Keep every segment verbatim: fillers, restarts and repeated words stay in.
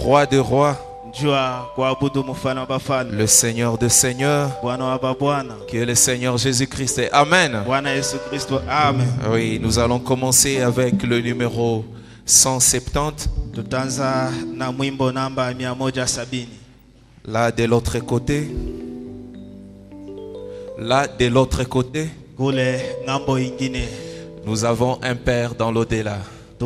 roi de rois, le Seigneur de seigneurs, qui est le Seigneur Jésus-Christ. Amen. Oui, nous allons commencer avec le numéro cent soixante-dix. Là de l'autre côté. Là de l'autre côté. Nous avons un Père dans l'au-delà.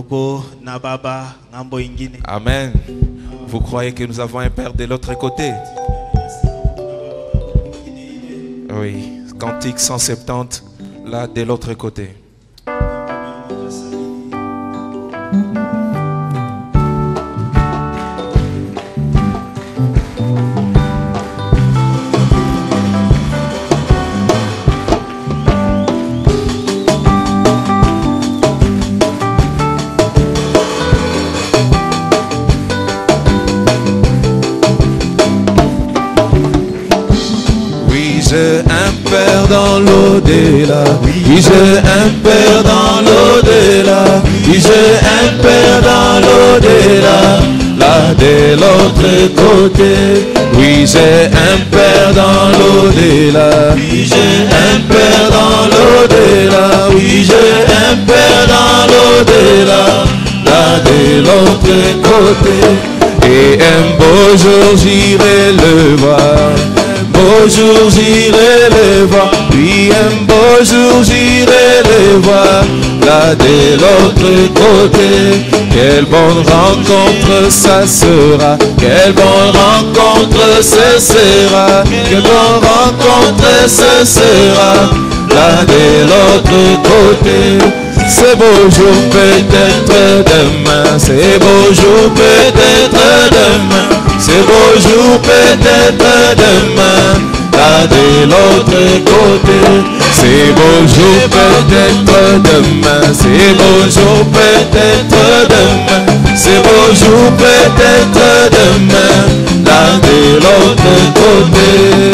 Amen. Vous croyez que nous avons un Père de l'autre côté? Oui. Cantique cent soixante-dix, là de l'autre côté. J'ai un Père dans l'au-delà. Oui, j'ai un Père dans l'au-delà. Oui, j'ai un Père dans l'au-delà. Là de l'autre côté. Oui, j'ai un Père dans l'au-delà. Oui, j'ai un Père dans l'au-delà. Oui, j'ai un Père dans l'au-delà. Là de l'autre côté. Et un beau jour j'irai le voir. Beau jour j'irai les voir, puis un beau jour j'irai les voir, là de l'autre côté. Quelle bonne rencontre ça sera, quelle bonne rencontre ce sera, quelle bonne rencontre ce sera, là de l'autre côté. C'est beau jour peut-être demain, c'est beau jour peut-être demain, c'est beau jour peut-être demain, là de l'autre côté. C'est beau jour peut-être demain, c'est beau jour peut-être demain, c'est beau jour peut-être demain, là de l'autre côté.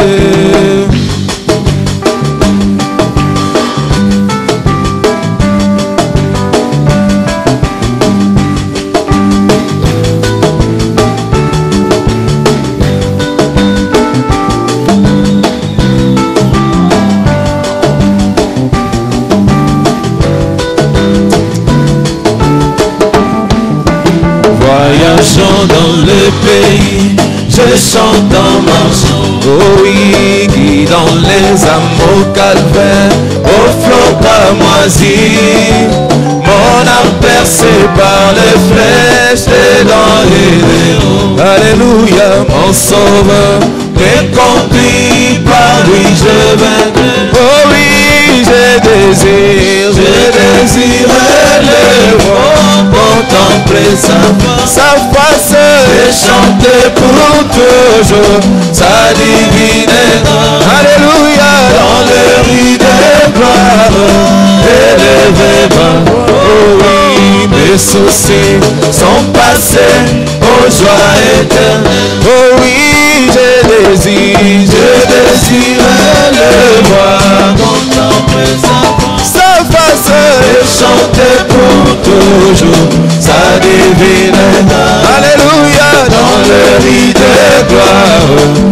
Voyageons dans le pays, je chante en marchant. Oh oui, qui dans les âmes au calvaire, au flot moisi. Mon âme percée par les flèches des dents et des roues. Alléluia, mon sauveur, conduit par lui je vaincrai. Oh oui, je désire, je désire le voir, contempler sa, sa face et chanter pour toujours sa divine grâce. Alléluia, dans le riz des gloires, élevé bas. Oh oui, mes soucis sont passés aux joies éternelles. Oh oui, je désire, je désire le voir, contempler sa sa face et chanter pour toujours sa divine grâce. Alléluia, dans le riz de gloire,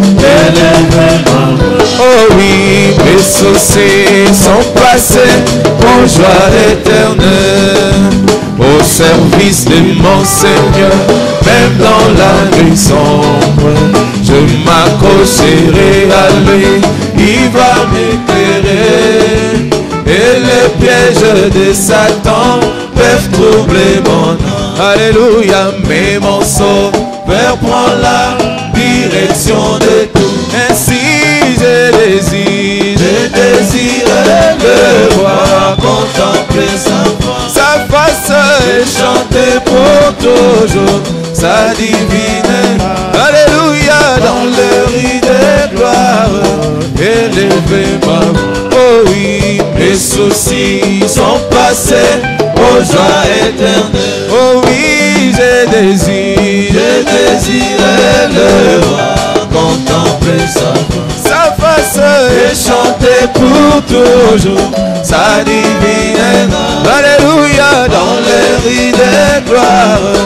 élevé. Oh oui, mes soucis sont passés aux joies éternelles, au service de mon Seigneur, même dans la nuit sombre. Je m'accrocherai à lui, il va m'éclairer. Et les pièges de Satan peuvent troubler mon âme. Alléluia, mais mon sauveur prend la direction de tout. Ainsi je désire, je désire le voir, contempler sa face, sa face et chanter pour toujours sa divine. Alléluia, dans le riz de gloire, élevé ma voix. Oh oui, mes soucis sont passés aux joies éternelles. Oh oui, je désire, je désire le voir, contempler sa face, sa face et chanter pour toujours sa divine grâce. Alléluia, dans les riz de gloire,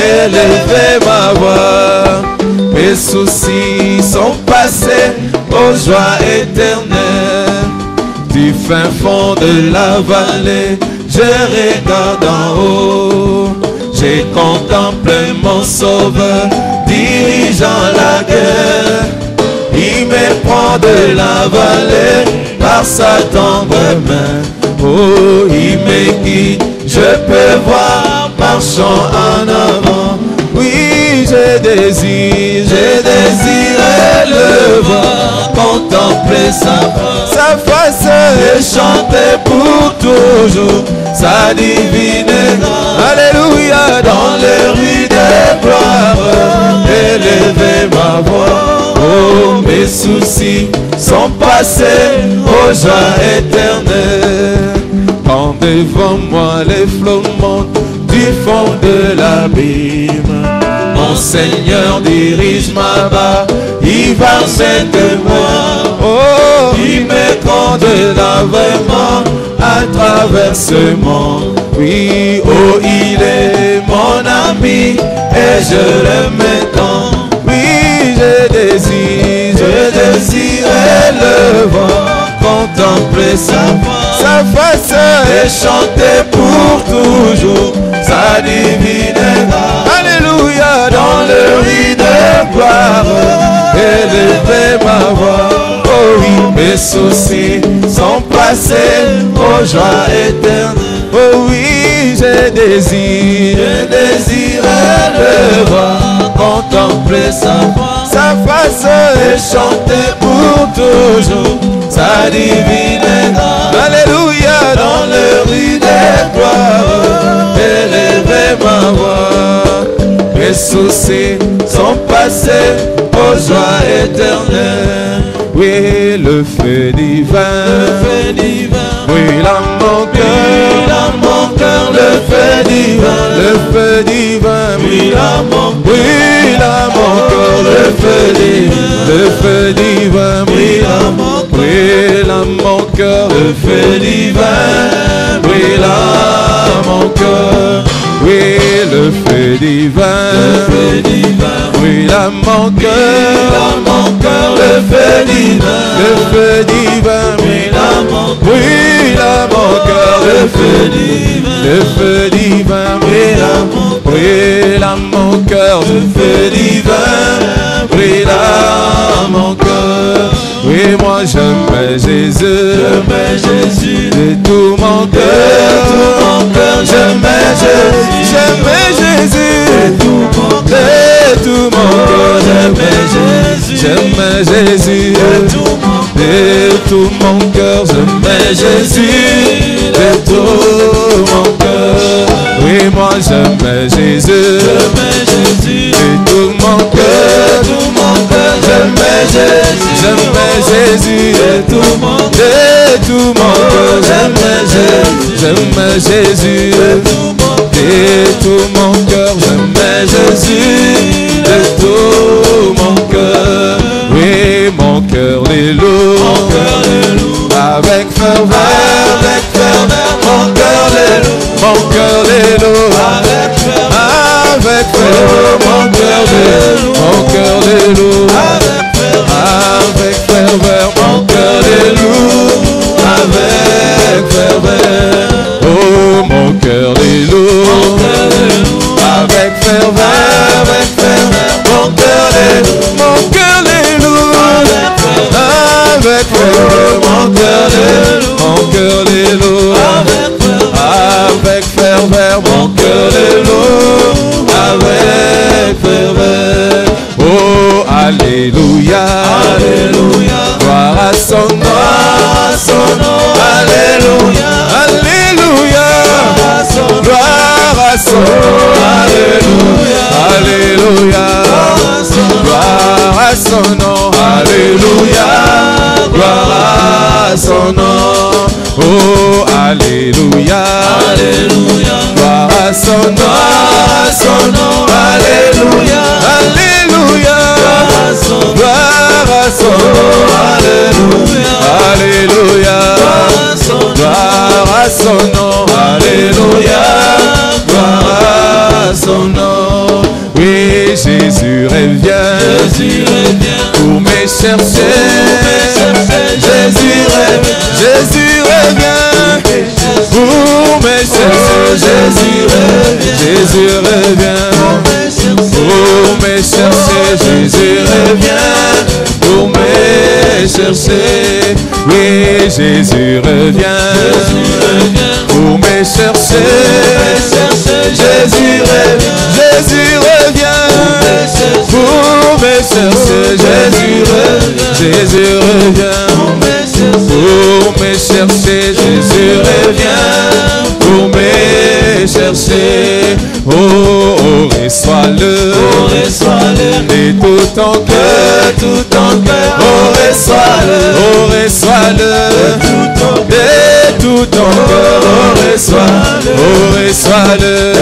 élever ma voix. Mes soucis sont passés aux joies éternelles. Du fin fond de la vallée, je regarde en haut. J'ai contemplé mon sauveur dirigeant la guerre. Il me prend de la vallée par sa tendre main. Oh, il me guide, je peux voir, marchant en avant. Oui, je désire, je désire le voir, contempler sa face, sa face et chanter pour toujours sa divine grâce. Alléluia, dans les rues des gloires, élever ma voix. Oh, mes soucis sont passés aux joies éternelles. Quand devant moi les flots montent du fond de l'abîme, mon Seigneur dirige ma barre, il va de moi. Oh, il me conduira vraiment à travers ce monde. Oui, oh, il est mon ami et je l'aime tant. Oui, je désire, je désire le voir, contempler sa face, sa face et chanter pour toujours sa divine grâce. Alléluia, dans le riz de gloire, élever ma voix. Oh oui, mes soucis sont passés aux joies éternelles. Oh oui, je désire, je désire le voir, contempler sa face, sa face et chanter pour toujours sa divine grâce. Alléluia, dans le riz des gloires, élever ma voix. Mes soucis sont passés aux joies éternelles. Oui, le feu divin, le feu divin, brûle à mon cœur, brûle à mon cœur, le feu divin, le feu divin, brûle à mon, brûle à mon cœur, le feu divin, le feu divin, brûle à mon, brûle à mon cœur, le feu divin, brûle à mon cœur. Oui, le feu divin, le feu divin, brûle à mon cœur, à mon cœur, le feu divin, le feu divin, brûle à mon, brûle à mon cœur, le feu divin, le feu divin, brûle à mon, brûle à mon cœur, le feu divin, brûle à mon cœur. Oui, moi j'aime Jésus, j'aime Jésus de tout mon cœur, de tout mon cœur, j'aime Jésus, j'aime Jésus de tout mon cœur, de tout mon cœur, j'aime Jésus, j'aime Jésus de tout mon cœur, de tout mon cœur, j'aime Jésus de tout mon cœur. Oui, moi j'aime Jésus, j'aime Jésus de tout mon cœur, de tout mon cœur, j'aime Jésus, j'aime Jésus de tout mon cœur, de tout mon cœur, j'aime Jésus, j'aime Jésus de tout mon cœur, de tout mon cœur, j'aime Jésus de tout mon cœur. Oui, mon cœur les loue, mon cœur les loue, avec ferveur, avec ferveur, mon cœur les loue, mon cœur les loue, avec ferveur, avec ferveur, mon cœur les loue, mon cœur les loue, avec ferveur, avec ferveur, mon cœur les loue, avec ferveur. Oh, mon cœur les loue, mon cœur les loue, avec ferveur, avec ferveur, mon cœur les loue, mon cœur les loue, avec ferveur, avec ferveur, mon cœur les loue, mon cœur les loue, avec ferveur, avec ferveur, mon cœur les loue, avec ferveur. Oh, alléluia, alléluia, gloire à son nom, à son nom, alléluia, alléluia, gloire à son nom, alléluia, alléluia, gloire à son nom, alléluia, gloire à son nom. Oh, alléluia, alléluia, gloire à son nom, à son nom, alléluia, alléluia, gloire à son nom, alléluia, alléluia, gloire à son nom, alléluia, gloire à son nom. Jésus revient, Jésus revient pour me chercher. Jésus revient, Jésus revient pour me chercher. Jésus revient, Jésus revient pour me chercher. Jésus revient pour me chercher. Oui, Jésus revient pour me chercher. Jésus revient, Jésus revient pour me chercher. Jésus revient, Jésus revient pour me chercher. Jésus revient pour me chercher. Oh, oh, reçois-le, Oh, reçois-le de tout ton cœur, tout ton cœur. oh, reçois-le, oh, reçois-le, de tout ton cœur, oh, reçois-le, oh, reçois-le,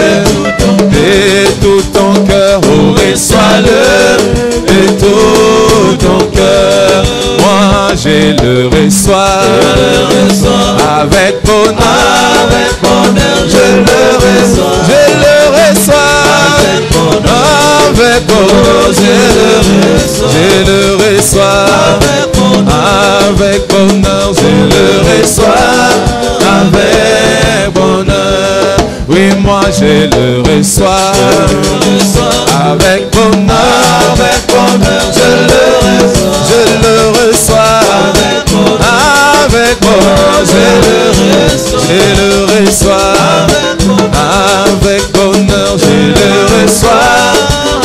de tout ton cœur, oh, reçois-le, de tout ton cœur. Moi, je le reçois, avec bonheur, Avec bonheur, je le reçois, je le reçois, avec bonheur, avec bonheur, je le reçois, je le reçois, avec bonheur, avec bonheur, je le reçois, avec bonheur. Oui, moi je le reçois, avec bonheur, avec bonheur, je le reçois, je le reçois, avec bonheur, avec bonheur, je le reçois, je le reçois, avec bonheur, je le reçois,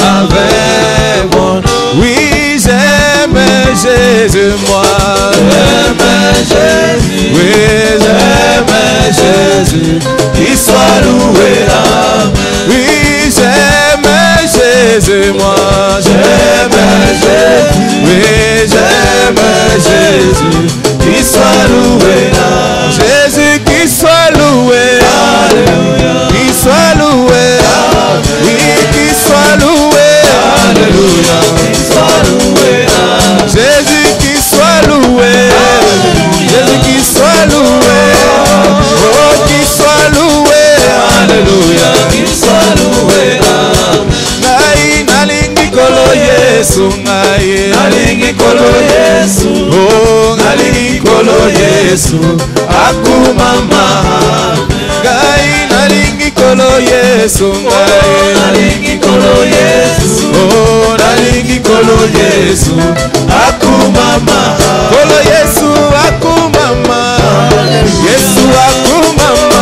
avec bonheur. Oui, j'aime Jésus, moi, j'aime Jésus, oui, j'aime Jésus, qu'il soit loué, amen. Oui, j'aime Jésus, moi, j'aime Jésus, oui, j'aime Jésus, qu'il soit loué, amen. Jésus, qu'il soit loué, alléluia, qu'il soit loué, amen. Oui, qu'il soit loué, alléluia, qu'il soit loué, amen. Jésus, qu'il soit loué, alléluia. Jésus, qu'il soit loué, oh, qu'il soit loué, alléluia, qu'il soit loué, amen. Ngai nalingi kolo Yesu, ngai nalingi kolo Yesu, oh, nalingi kolo Yesu, akumama. Ngai nalingi kolo Yesu, ngai nalingi kolo Yesu, oh, nalingi kolo Yesu, akumama. Kolo Yesu, akumama. Yesu, akumama.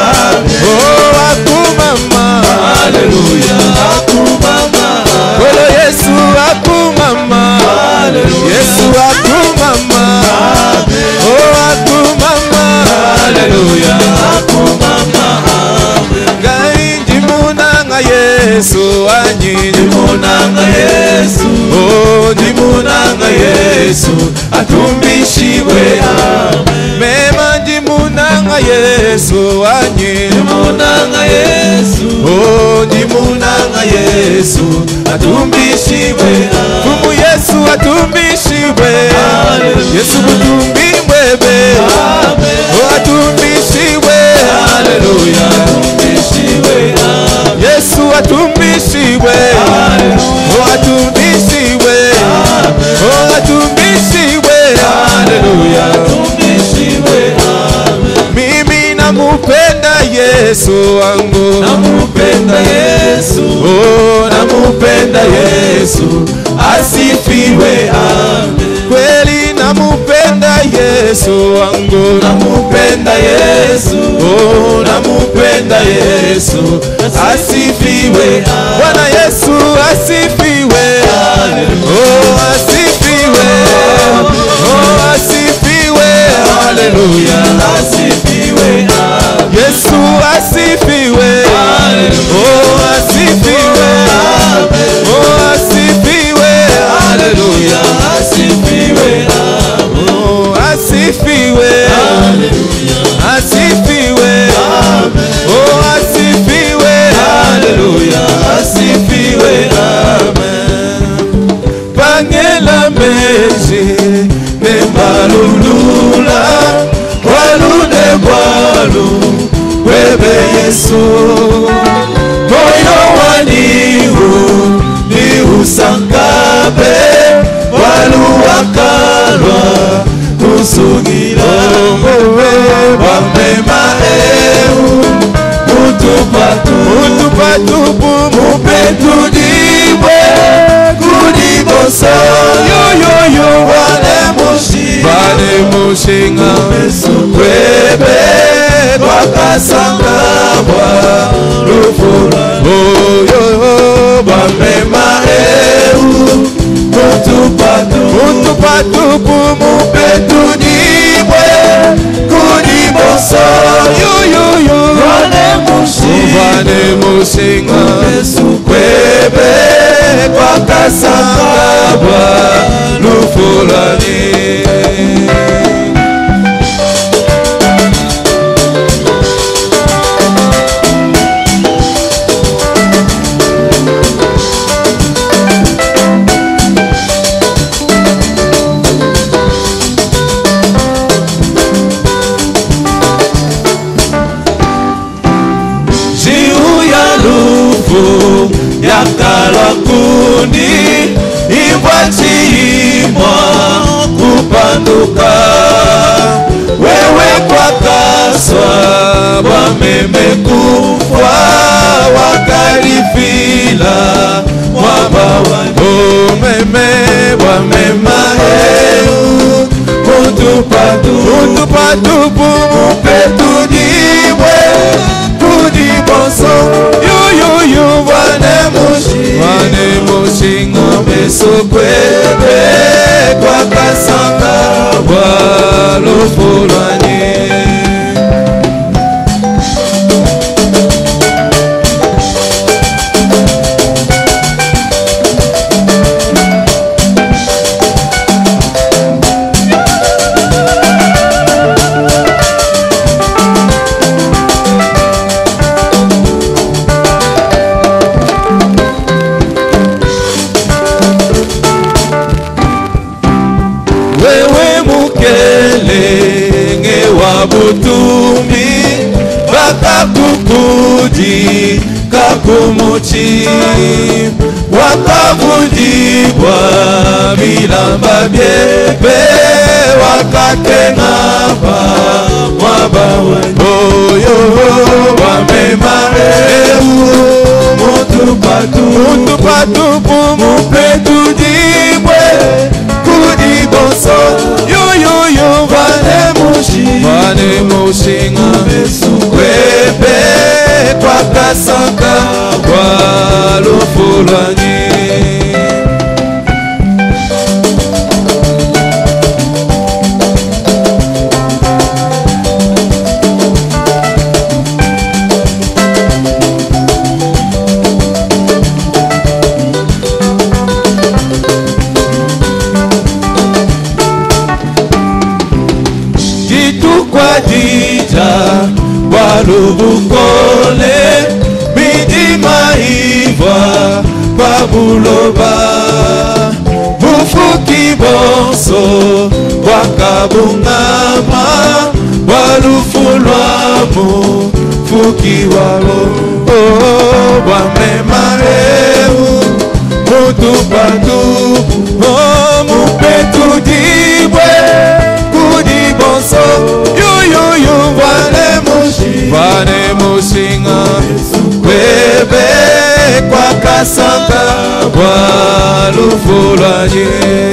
Oh, akumama. Hallelujah, akumama. Kolo Yesu, akumama. Yesu, akumama. Oh, akumama. Hallelujah, akumama. Ngai ndimunanga Yesu, anyi ndimunanga Yesu, oh, ndimunanga Yesu, atumbishiwe, amen. Mema ndimunanga Yesu, anyi ndimunanga Yesu, oh, ndimunanga Yesu, atumbishiwe, amen. Fumu Yesu atumbishiwe, amen. Yesu mutumbimwebe, amen. Oh, atumbishiwe, haleluya, atumbishiwe, amen. Yesu atumbishiwe, amen. Oh, atumbishiwe, amen. Oh, atumbishiwe, haleluya, atumbishiwe, amen. Mimi namupenda Yesu wangu, namupenda Yesu, oh, namupenda Yesu, asifiwe, amen. Kweli namupenda Yesu wangu, namupenda Yesu, oh, namupenda Yesu, asifiwe, amen. Bwana Yesu asifiwe, oh, asifiwe, oh, asifiwe, haleluya, asifiwe, amen. Yesu asifiwe, oh, asifiwe, oh, asifiwe, haleluya, asifiwe, oh, asifiwe, asifiwe, oh, asifiwe, haleluya, asifiwe, amen. Pangela meji nembalulula walune bwalu webe Yesu moyo wanihu ni usa mabe walu wakalwa kusugila wamema eu mutupatu mutupatupu mupetu dibwe kudiboso yoyoyo wale mushi wale mushinga mesukwebe wakasangabwa lufula oyoyo wamema eu mutupatu mutupatupu mupetu dibwe kudiboso yoyoyo wale mushi wale mushinga mesukwebe wakasangabwa lufulani. Yakalwa kundi ibwachiimwa kupanduka wewe kwa kaswa wameme kufwa wakalifila wabawa umeme wamema eu mutupatu mutupatupu mupetu dibwe kudiboso yoyoyo wane mushi wane mushi ngome sukwebe kwa kasanga walufulani. Butumbi bakakukudi kakumuchi wakavundibwa bilamba byebe wakakengaba mwabawe oyo wamema eu mutupatu mutupatupu mupetu dibwe kudiboso yoyoyo vale mushi vale mushinga mesukwebe kwa kasaka walufulani. Walubukole midima iva babuloba bufuki bonso wakabungama walufulwamu fuki walo oh wamema eu mutupatu oh mupetu dibwe kudibonso yoyoyo wale vane mushinga kwebe kwa kasanga walufulanye.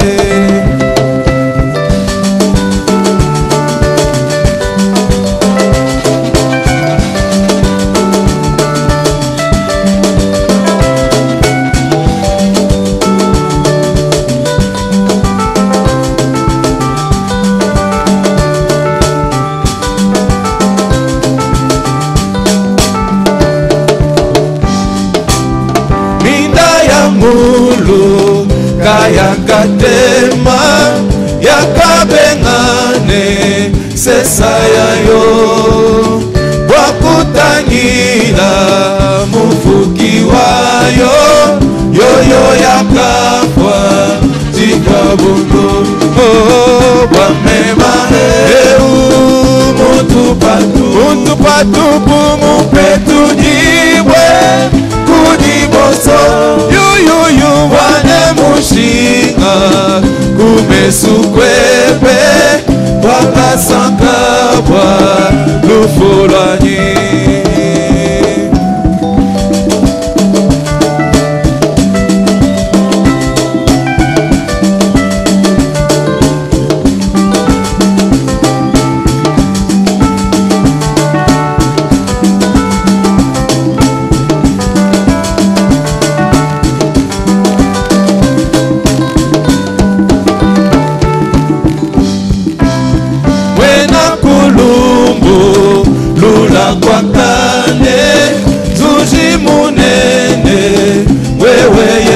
Mulu kaya katema yakabengane sesayayo wakutangila mufuki wayo yoyo yakafwa jikabundo oh wamema eu mutupatu mutupatupu mupetu dibwe kudiboso yoyoyo wane mushi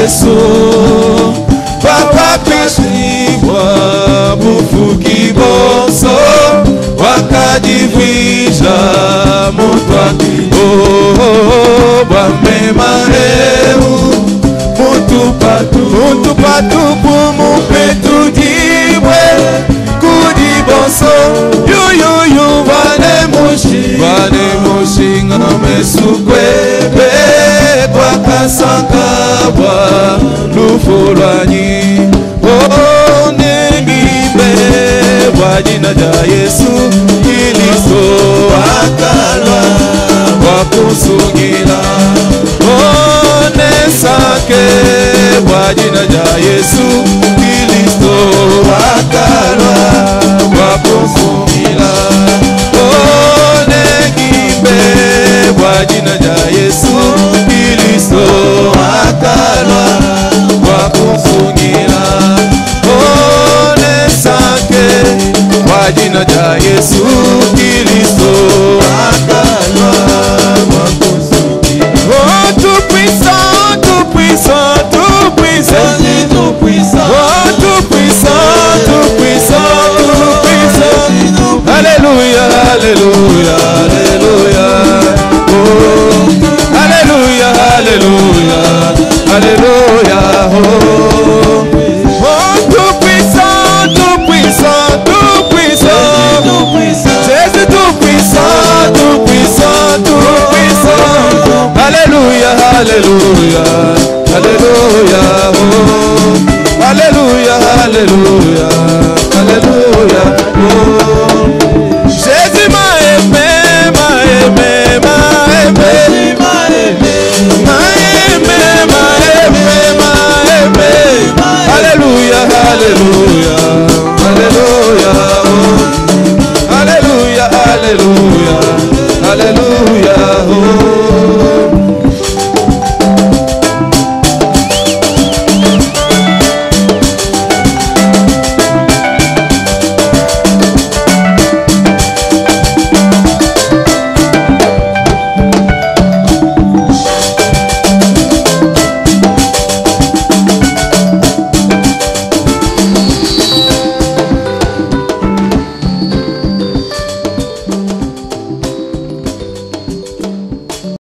Yesu Papa peshibwa bufuki bonso wakadivija mutwaki oh bamema heu mutu patu mutu patu pumu petu dibwe kudi bonso yu yu yu vane mushi vane mushi ngame sukwebe kwa kasanga wa lufulani oh nengimbe kwa jina ja Yesu Kristo akalwa kwa kusungila oh nesake kwa jina ja Yesu Kristo akalwa kwa kusungila oh nengimbe kwa jina ja Yesu Kristo akalwa kwa kusungila oh nesake kwa jina ja Yesu Kristo akalwa kwa kusungila oh tout puissant tout puissant tout puissant tout puissant oh tout puissant tout puissant tout puissant alléluia alléluia alléluia oh alléluia alléluia alléluia oh oh tout puissant tout puissant tout puissant tout puissant Jésus tout puissant tout puissant tout puissant alléluia alléluia alléluia oh alléluia alléluia